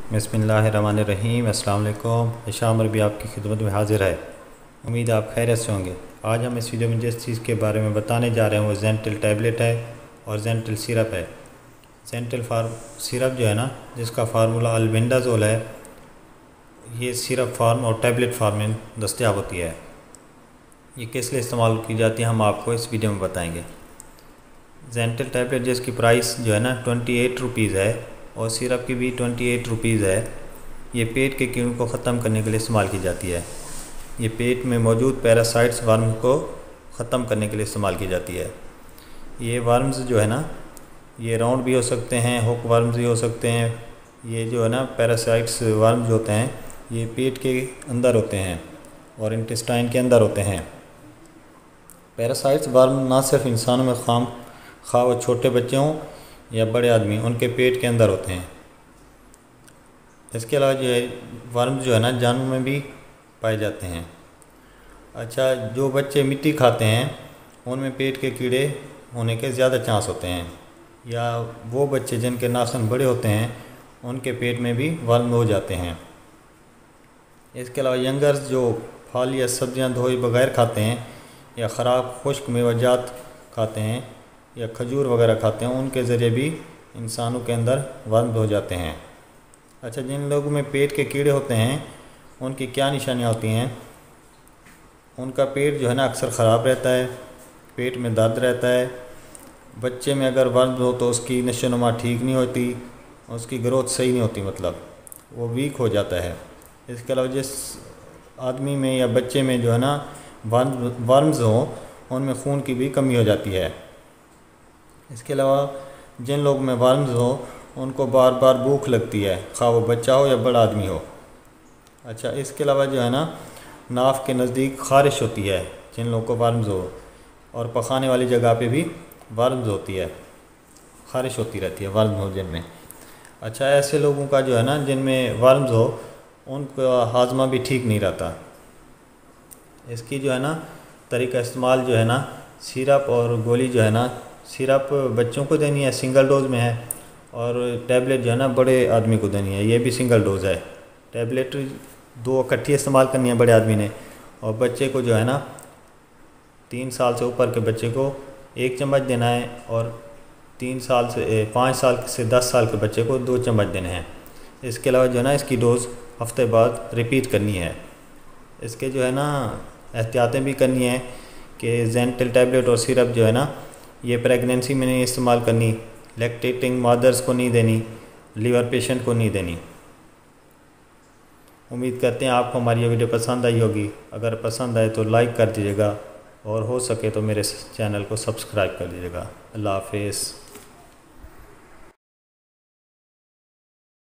बिस्मिल्लाहिर्रहमानिर्रहीम। अस्सलाम वालेकुम। इशाम भी आपकी खिदमत में हाज़िर है। उम्मीद आप खैरियत से होंगे। आज हम इस वीडियो में जिस चीज़ के बारे में बताने जा रहे हैं वो ज़ेंटिल टैबलेट है और ज़ेंटिल सिरप है। ज़ेंटिल सिरप जो है ना, जिसका फार्मूला अल्बेंडाज़ोल है, ये सिरप फार्म और टैबलेट फार्म में दस्तयाब होती है। ये किस लिए इस्तेमाल की जाती है हम आपको इस वीडियो में बताएँगे। ज़ेंटिल टैबलेट जिसकी प्राइस जो है ना 28 रुपीज़ है और सिरप की भी 28 रुपीज़ है। ये पेट के कीड़ों को ख़त्म करने के लिए इस्तेमाल की जाती है। ये पेट में मौजूद पैरासाइट्स वर्म को ख़त्म करने के लिए इस्तेमाल की जाती है। ये वर्म्स जो है ना, ये राउंड भी हो सकते हैं, हुक वर्म्स भी हो सकते हैं। ये जो है ना पैरासाइट्स वर्म्स जो होते हैं, ये पेट के अंदर होते हैं और इंटेस्टाइन के अंदर होते हैं। पैरासाइट्स वर्म ना सिर्फ इंसानों में खा वो छोटे बच्चे हों या बड़े आदमी, उनके पेट के अंदर होते हैं। इसके अलावा जो है वर्म्स जो है ना जानवरों में भी पाए जाते हैं। अच्छा, जो बच्चे मिट्टी खाते हैं उनमें पेट के कीड़े होने के ज़्यादा चांस होते हैं, या वो बच्चे जिनके नाखून बड़े होते हैं उनके पेट में भी वर्म हो जाते हैं। इसके अलावा यंगर्स जो फल या सब्जियां धोए बगैर खाते हैं या ख़राब खुश्क मेवाजात खाते हैं या खजूर वगैरह खाते हैं, उनके ज़रिए भी इंसानों के अंदर वर्म हो जाते हैं। अच्छा, जिन लोगों में पेट के कीड़े होते हैं उनकी क्या निशानियाँ होती हैं? उनका पेट जो है ना अक्सर ख़राब रहता है, पेट में दर्द रहता है। बच्चे में अगर वर्म हो तो उसकी नशोनुमा ठीक नहीं होती, उसकी ग्रोथ सही नहीं होती, मतलब वो वीक हो जाता है। इसके अलावा जिस आदमी में या बच्चे में जो है ना वर्म्स हों, उनमें खून की भी कमी हो जाती है। इसके अलावा जिन लोग में वर्म्स हो उनको बार बार भूख लगती है, खा वो बच्चा हो या बड़ा आदमी हो। अच्छा, इसके अलावा जो है ना नाफ के नज़दीक ख़ारिश होती है जिन लोगों को वर्म्स हो, और पखाने वाली जगह पे भी वर्म्स होती है, ख़ारिश होती रहती है वर्म हो जिनमें। अच्छा, ऐसे लोगों का जो है ना जिनमें वर्म्स हो उनका हाजमा भी ठीक नहीं रहता। इसकी जो है ना तरीका इस्तेमाल जो है ना, सिरप और गोली जो है ना, सिरप बच्चों को देनी है, सिंगल डोज में है, और टैबलेट जो है ना बड़े आदमी को देनी है, ये भी सिंगल डोज है। टैबलेट दो इकट्ठी इस्तेमाल करनी है बड़े आदमी ने, और बच्चे को जो है ना 3 साल से ऊपर के बच्चे को 1 चम्मच देना है, और 5 साल से 10 साल के बच्चे को 2 चम्मच देने हैं। इसके अलावा जो है ना इसकी डोज़ हफ्ते बाद रिपीट करनी है। इसके जो है ना एहतियातें भी करनी है कि ज़ेंटिल टैबलेट और सिरप जो है ना ये प्रेगनेंसी में नहीं इस्तेमाल करनी, लैक्टेटिंग मदर्स को नहीं देनी, लीवर पेशेंट को नहीं देनी। उम्मीद करते हैं आपको हमारी ये वीडियो पसंद आई होगी। अगर पसंद आए तो लाइक कर दीजिएगा, और हो सके तो मेरे चैनल को सब्सक्राइब कर दीजिएगा। अल्लाह हाफिज़।